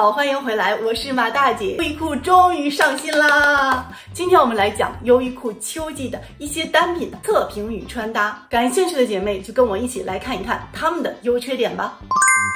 好，欢迎回来，我是马大姐。优衣库终于上新啦！今天我们来讲优衣库秋季的一些单品特评与穿搭，感兴趣的姐妹就跟我一起来看一看它们的优缺点吧。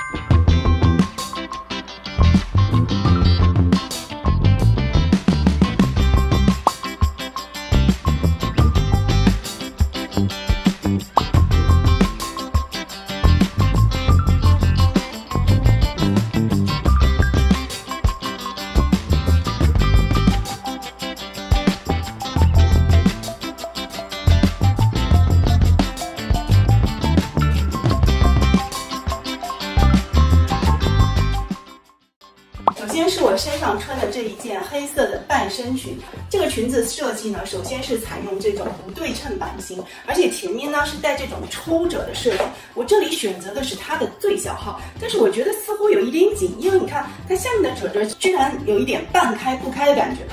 首先是我身上穿的这一件黑色的半身裙，这个裙子设计呢，首先是采用这种不对称版型，而且前面呢是带这种抽褶的设计。我这里选择的是它的最小号，但是我觉得似乎有一点紧，因为你看它下面的褶褶居然有一点半开不开的感觉，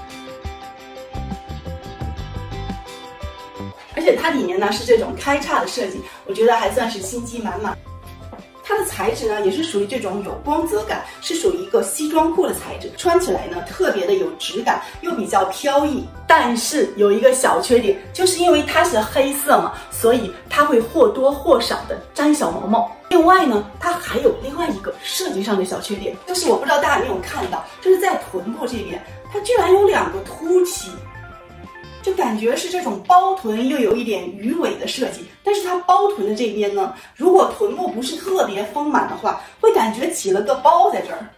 而且它里面呢是这种开叉的设计，我觉得还算是心机满满。它的材质呢，也是属于这种有光泽感，是属于一个西装裤的材质，穿起来呢特别的有质感，又比较飘逸。但是有一个小缺点，就是因为它是黑色嘛，所以它会或多或少的沾小毛毛。另外呢，它还有另外一个设计上的小缺点，就是我不知道大家有没有看到，就是在臀部这边，它居然有两个凸起。就感觉是这种包臀又有一点鱼尾的设计，但是它包臀的这边呢，如果臀部不是特别丰满的话，会感觉起了个包在这儿。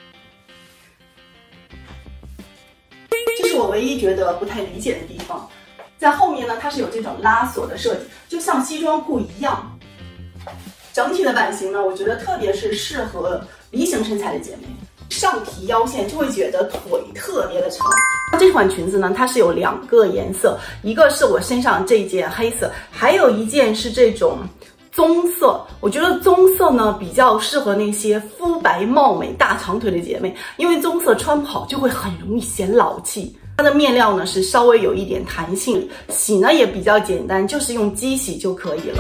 这是我唯一觉得不太理解的地方。在后面呢，它是有这种拉锁的设计，就像西装裤一样。整体的版型呢，我觉得特别是适合梨形身材的姐妹。上提腰线就会觉得腿特别的长。这款裙子呢，它是有两个颜色，一个是我身上这一件黑色，还有一件是这种棕色。我觉得棕色呢比较适合那些肤白貌美大长腿的姐妹，因为棕色穿不好就会很容易显老气。它的面料呢是稍微有一点弹性，洗呢也比较简单，就是用机洗就可以了。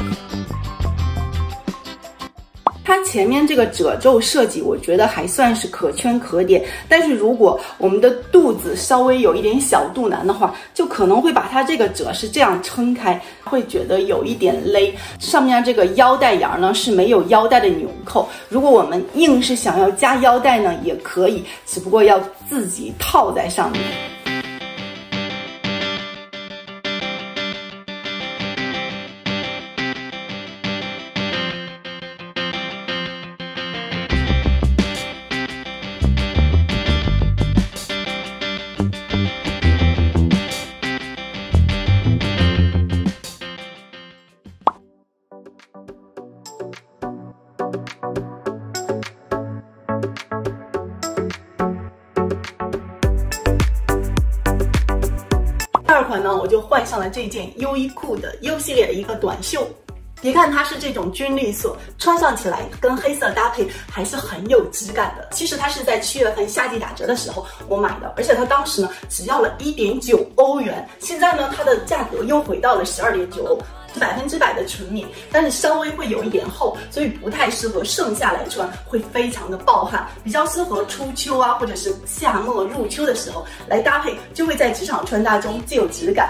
它前面这个褶皱设计，我觉得还算是可圈可点，但是如果我们的肚子稍微有一点小肚腩的话，就可能会把它这个褶是这样撑开，会觉得有一点勒。上面这个腰带眼呢是没有腰带的纽扣，如果我们硬是想要加腰带呢也可以，只不过要自己套在上面。第二款呢，我就换上了这件优衣库的 U 系列的一个短袖。别看它是这种军绿色，穿上起来跟黑色搭配还是很有质感的。其实它是在7月份夏季打折的时候我买的，而且它当时呢只要了1.9欧元，现在呢它的价格又回到了12.9欧。100%的纯棉，但是稍微会有一点厚，所以不太适合盛夏来穿，会非常的暴汗，比较适合初秋啊，或者是夏末入秋的时候来搭配，就会在职场穿搭中既有质感。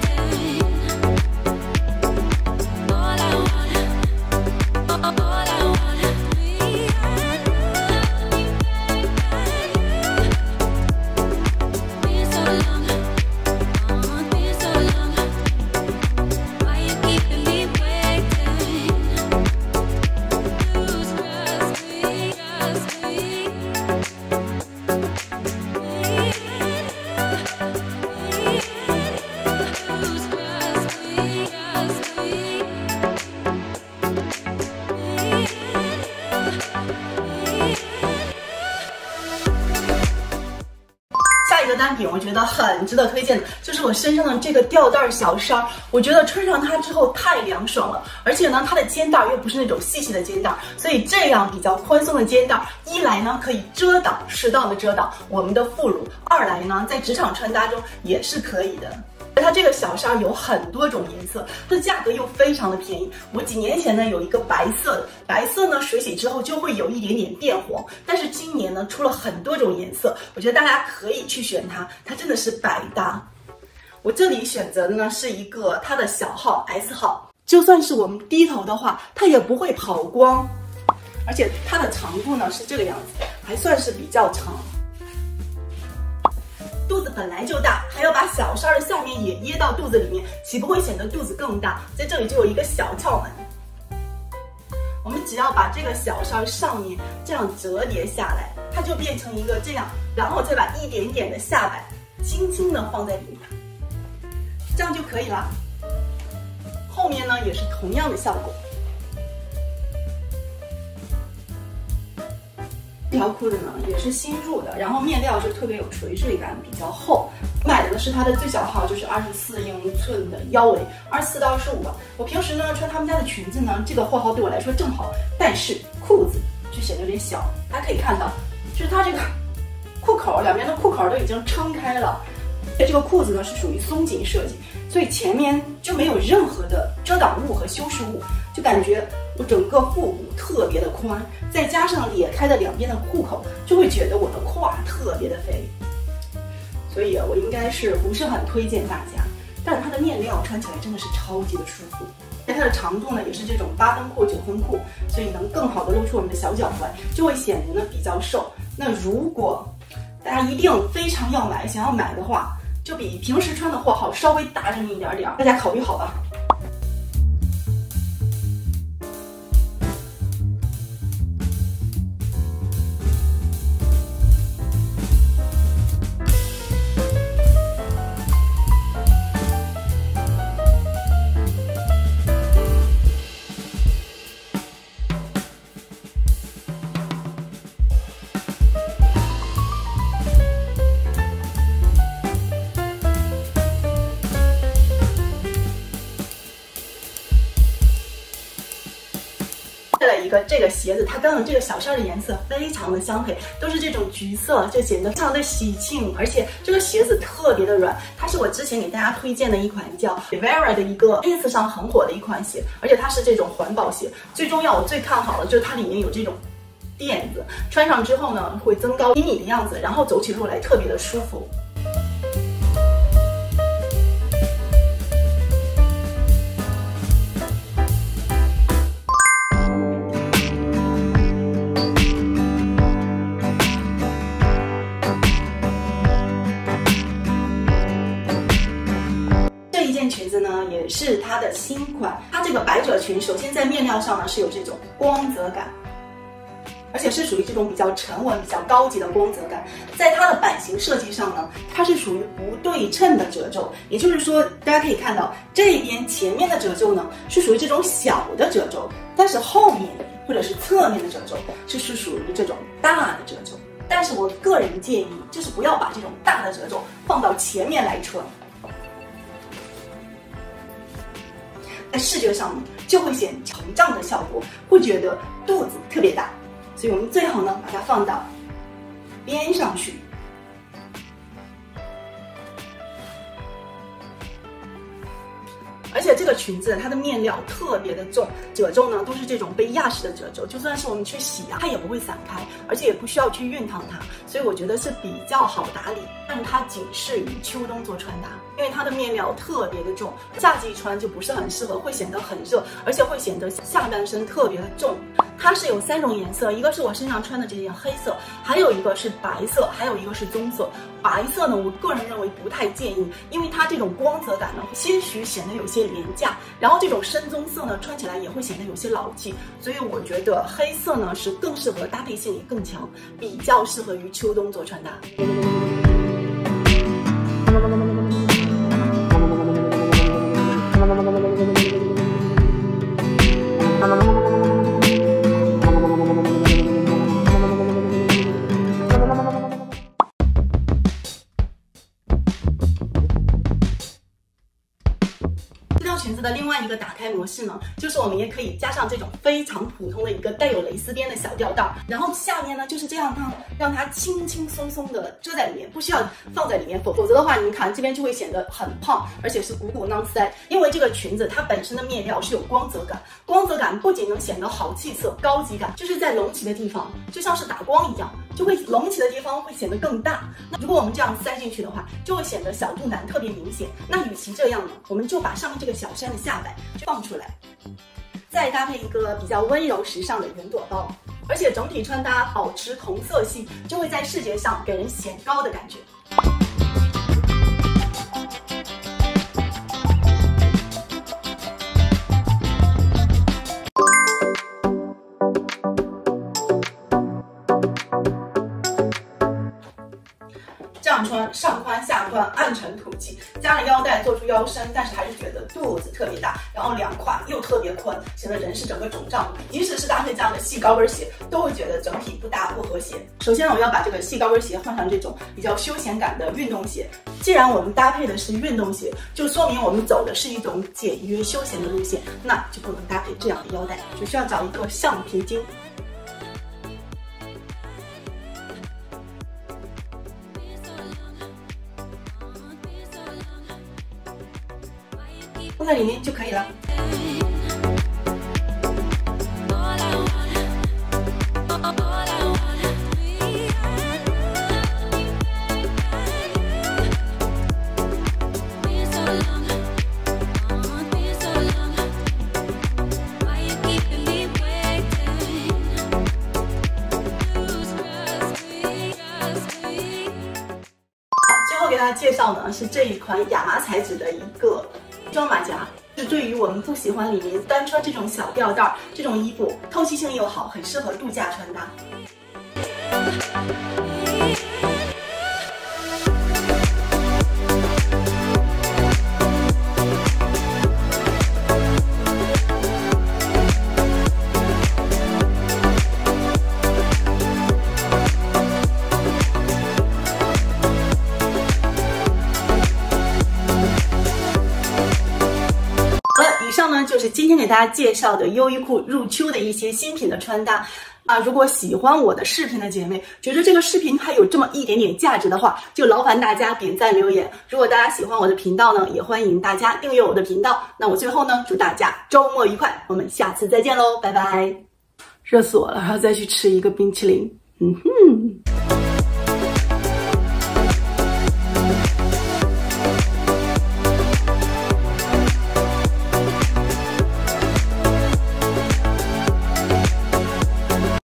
一个单品我觉得很值得推荐的，就是我身上的这个吊带小衫，我觉得穿上它之后太凉爽了，而且呢，它的肩带又不是那种细细的肩带，所以这样比较宽松的肩带，一来呢可以遮挡，适当的遮挡我们的副乳，二来呢在职场穿搭中也是可以的。 它这个小衫有很多种颜色，它的价格又非常的便宜。我几年前呢有一个白色的，白色呢水洗之后就会有一点点变黄，但是今年呢出了很多种颜色，我觉得大家可以去选它，它真的是百搭。我这里选择的呢是一个它的小号 S 号，就算是我们低头的话，它也不会跑光，而且它的长度呢是这个样子，还算是比较长。肚子本来就大，还要把小衫的下面也掖到肚子里面，岂不会显得肚子更大？在这里就有一个小窍门，我们只要把这个小衫上面这样折叠下来，它就变成一个这样，然后再把一点点的下摆轻轻的放在里面，这样就可以了。后面呢也是同样的效果。这条裤子呢也是新入的，然后面料就特别有垂坠感，比较厚。买的呢是它的最小号，就是24英寸的腰围，24到25吧。我平时呢穿他们家的裙子呢，这个货号对我来说正好，但是裤子就显得有点小。大家可以看到，就是它这个裤口两边的裤口都已经撑开了。这个裤子呢是属于松紧设计，所以前面就没有任何的遮挡物和修饰物，就感觉我整个腹部特别的宽，再加上裂开的两边的裤口，就会觉得我的胯特别的肥。所以我应该是不是很推荐大家，但是它的面料穿起来真的是超级的舒服。它的长度呢也是这种8分裤、9分裤，所以能更好的露出我们的小脚踝，就会显得呢比较瘦。那如果大家一定非常要买，想要买的话，就比平时穿的货号稍微大这么一点点，大家考虑好吧。这个鞋子它跟这个小衫的颜色非常的相配，都是这种橘色，就显得非常的喜庆，而且这个鞋子特别的软，它是我之前给大家推荐的一款叫 Rivera 的一个 ins 上很火的一款鞋，而且它是这种环保鞋。最重要，我最看好的就是它里面有这种垫子，穿上之后呢会增高1米的样子，然后走起路来特别的舒服。裙子呢也是它的新款，它这个百褶裙首先在面料上呢是有这种光泽感，而且是属于这种比较沉稳、比较高级的光泽感。在它的版型设计上呢，它是属于不对称的褶皱，也就是说，大家可以看到这边前面的褶皱呢是属于这种小的褶皱，但是后面或者是侧面的褶皱是属于这种大的褶皱。但是我个人建议就是不要把这种大的褶皱放到前面来穿。在视觉上就会显膨胀的效果，会觉得肚子特别大，所以我们最好呢把它放到边上去。而且这个裙子它的面料特别的重，褶皱呢都是这种被压式的褶皱，就算是我们去洗它也不会散开，而且也不需要去熨烫它，所以我觉得是比较好打理。但是它仅适于秋冬做穿搭，因为它的面料特别的重，夏季穿就不是很适合，会显得很热，而且会显得下半身特别的重。它是有3种颜色，一个是我身上穿的这件黑色，还有一个是白色，还有一个是棕色。白色呢，我个人认为不太建议，因为它这种光泽感呢，些许显得有些廉价。然后这种深棕色呢，穿起来也会显得有些老气，所以我觉得黑色呢是更适合，搭配性也更强，比较适合于秋冬做穿搭。裙子的另外外一个打开模式呢，就是我们也可以加上这种非常普通的一个带有蕾丝边的小吊带，然后下面呢就是这样让它轻轻松松的遮在里面，不需要放在里面，否则的话，你们看这边就会显得很胖，而且是鼓鼓囊腮。因为这个裙子它本身的面料是有光泽感，光泽感不仅能显得好气色、高级感，就是在隆起的地方，就像是打光一样，就会隆起的地方会显得更大。那如果我们这样塞进去的话，就会显得小肚腩特别明显。那与其这样呢，我们就把上面这个小衫的下摆就放出来，再搭配一个比较温柔时尚的圆朵包，而且整体穿搭保持同色系，就会在视觉上给人显高的感觉。这样穿上宽下宽，暗沉凸起，加了腰带做出腰身，但是还是觉得肚子特别大，然后两胯又特别宽，显得人是整个肿胀的。即使是搭配这样的细高跟鞋，都会觉得整体不搭不和谐。首先我要把这个细高跟鞋换上这种比较休闲感的运动鞋。既然我们搭配的是运动鞋，就说明我们走的是一种简约休闲的路线，那就不能搭配这样的腰带，只需要找一个橡皮筋。放在里面就可以了。最后给大家介绍呢是这一款亚麻材质的一个双马甲，是对于我们不喜欢里面单穿这种小吊带这种衣服，透气性又好，很适合度假穿搭。以上呢就是今天给大家介绍的优衣库入秋的一些新品的穿搭啊。如果喜欢我的视频的姐妹，觉得这个视频还有这么一点点价值的话，就劳烦大家点赞留言。如果大家喜欢我的频道呢，也欢迎大家订阅我的频道。那我最后呢，祝大家周末愉快，我们下次再见喽，拜拜。热死我了，然后再去吃一个冰淇淋。